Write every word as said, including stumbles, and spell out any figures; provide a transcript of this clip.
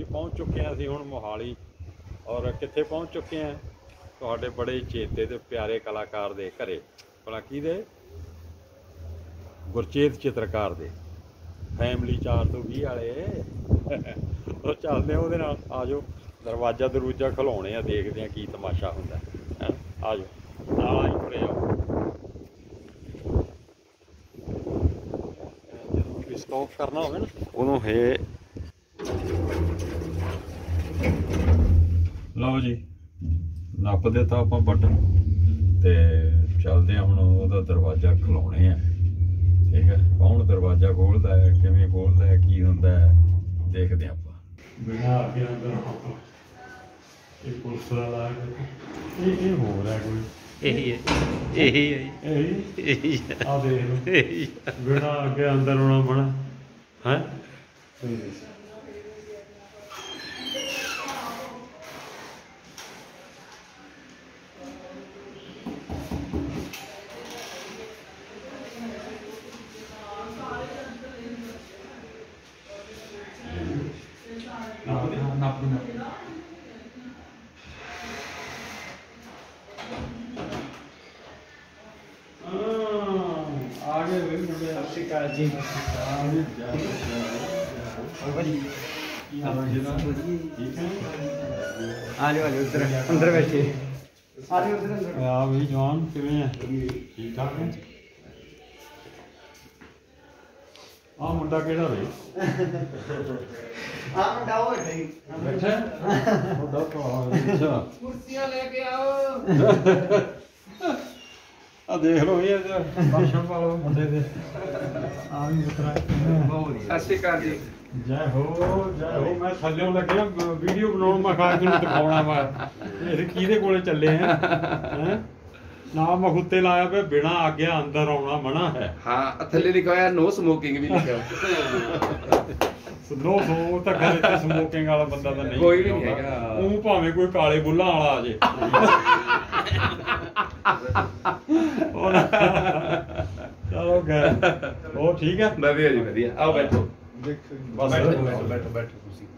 जी पहुँच चुके हैं असीं हुण मोहाली और कित्थे पहुँच चुके हैं तुहाडे बड़े चेते ते प्यारे कलाकार दे घरे भला किहदे गुरचेत चित्रकार दे फैमिली चार सौ भी वाले और चलते ਉਹਦੇ ਨਾਲ आ जाओ दरवाजा दरूजा खिलाने देखते हैं की तमाशा होंदा है आ जाओ नाल ही तुरे आओ जो स्टॉप करना होवे ना उदों है लो जी नप दिता आप बटन ते चलते हैं हुण ओहदा दरवाजा खिलाने हैं ठीक है कौन दरवाजा खोलता है किवें खोलता है की हुंदा है देखते हैं आप बिना आगे अंदर एक पुलिस वाला ये ये हो रहा है कोई यही है यही है यही यही आ देख लो बिना आगे अंदर होना बना है जी अंदर बैठे भी जवान किवें ठीक ठाक है आ मुंडा केड़ा वे आ मुंडा ओ बैठा मुंडा तो अच्छा कुर्सियां लेके आओ आ देख लो ये भाषण वालो मुंडे दे आ भी उतरा सत श्री अकाल जी जय हो जय हो मैं थल्लों लगे वीडियो बनाउण मैं खा के दिखाउणा वा ये किहदे कोले चले हैं हैं ना मखुत्ते लाया पे बिना आज्ञा अंदर आना मना है हां थल्ले लिखा है नो स्मोकिंग भी लिखा नो सो तो घर इत्थे स्मोकिंग वाला बंदा तो नहीं कोई नहीं हैगा ਉਹ ਭਾਵੇਂ ਕੋਈ ਕਾਲੇ ਬੁੱਲਾਂ ਵਾਲਾ ਆ ਜੇ चलो गए वो ठीक है बढ़िया जी बढ़िया आओ बैठो बस बैठो बैठो बैठो बैठो